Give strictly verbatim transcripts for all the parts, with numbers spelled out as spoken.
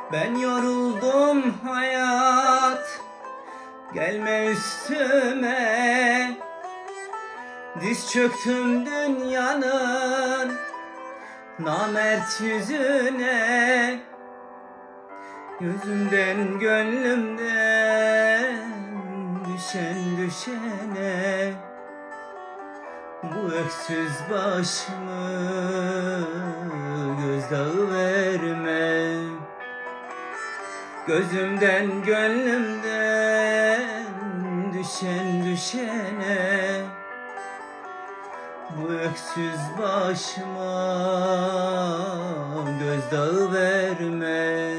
Ben yoruldum hayat, gelme üstüme. Diz çöktüm dünyanın namert yüzüne. Gözümden gönlümden düşen düşene. Bu öksüz başımı gözdağı verme. Gözümden gönlümden düşen düşene. Bu öksüz başıma gözdağı verme.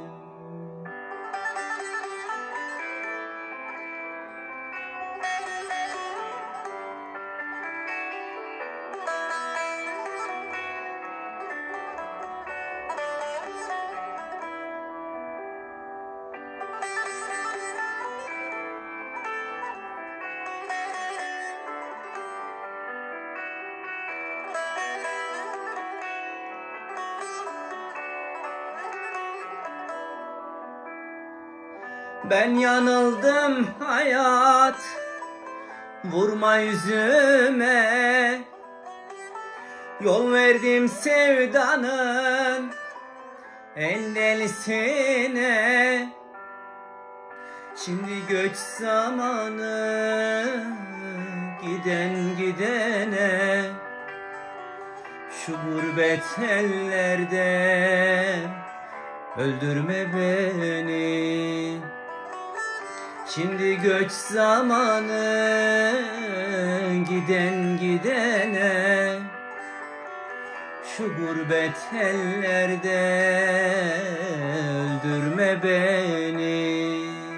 Ben yanıldım hayat, vurma yüzüme. Yol verdim sevdanın en delisine. Şimdi göç zamanı giden gidene. Şu gurbet ellerde öldürme beni. Şimdi göç zamanı giden gidene. Şu gurbet ellerde öldürme beni.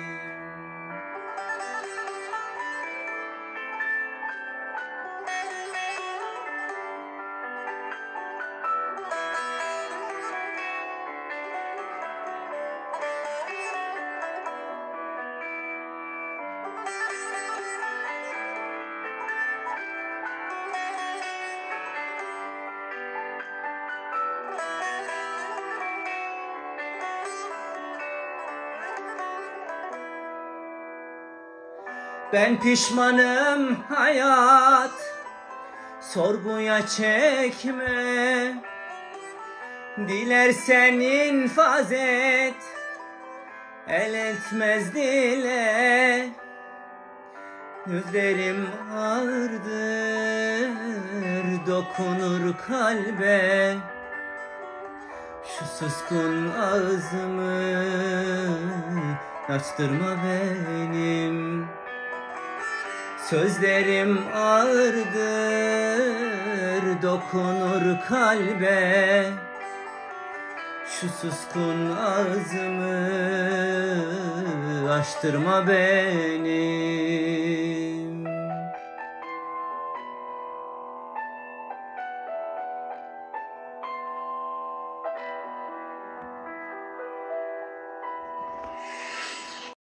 Ben pişmanım hayat, sorguya çekme. Dilersen infaz et, el etmez dile. Gözlerim ağırdır, dokunur kalbe. Şu suskun ağzımı açtırma benim. Sözlerim ağırdır, dokunur kalbe. Şu suskun ağzımı açtırma beni.